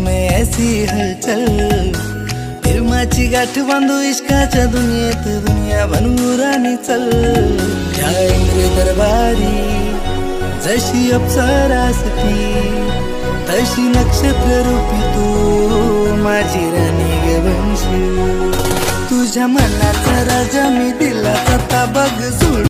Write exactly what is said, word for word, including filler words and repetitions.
में ऐसी हलचल, प्रेमाची गाठ बांधू इश्काच्या दुनियेत, दुनिया बनवू राणी चल. या इंद्र दरबारी जशी अप्सरासती, तशी नक्षत्र रूपी तू माझी राणी ग बनशील. तुझ्या मनाचा राजा मी दिला सत्ता बघ.